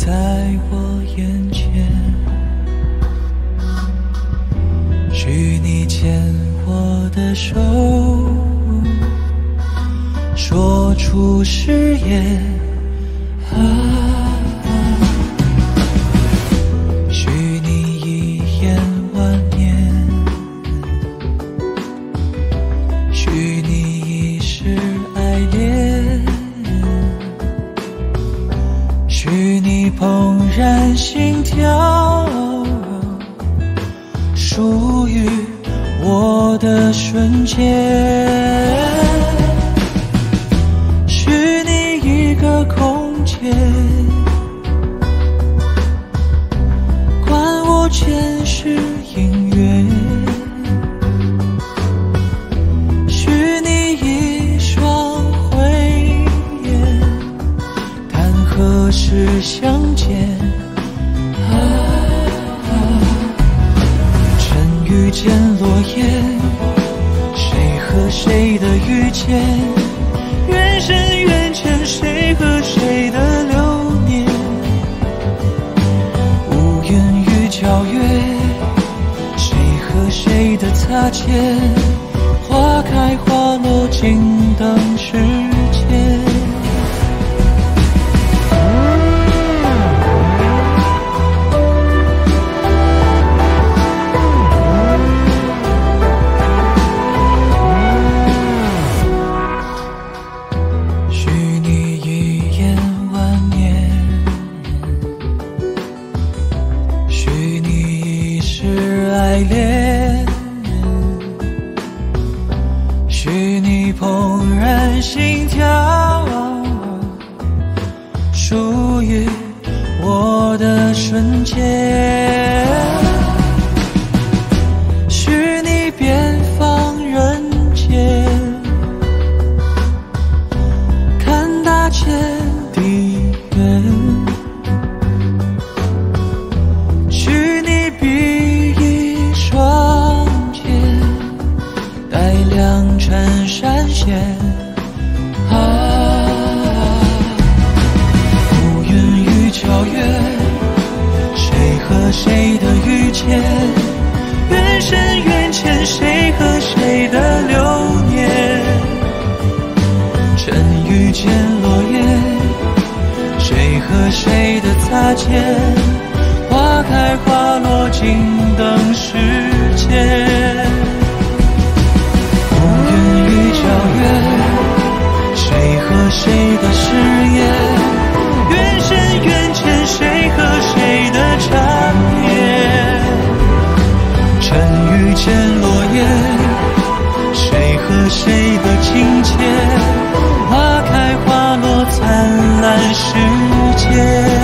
在我眼前，许你牵我的手，说出誓言许你一眼万年，许你一世爱恋，许你怦然心跳，属于我的瞬间，许你一个空间，管我前世姻缘，许你一双慧眼，谈何时相见尘遇见落叶，谁和谁的遇见，缘深缘浅，谁和谁的流年，无言与皎月，谁和谁的擦肩，花开花落尽等时间。许你怦然心跳，属于我的瞬间，许你遍放人间，看大千地远，许你比翼双肩，带两尘闪现无云与皎月，谁和谁的遇见，缘深缘浅，谁和谁的流年，尘遇见落叶，谁和谁的擦肩，花开花落尽等时间，谁和谁的誓言，缘深缘浅，谁和谁的缠绵，尘遇见落叶，谁和谁的情切，花开花落灿烂世界。